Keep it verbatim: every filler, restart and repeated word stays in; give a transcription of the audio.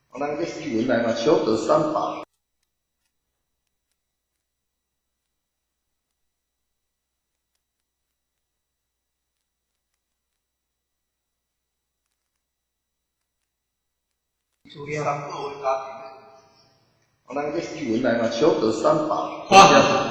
我咱个新闻来嘛，求得三宝。 主要三个为家庭。我咱个新闻来嘛，求得三宝。 哇！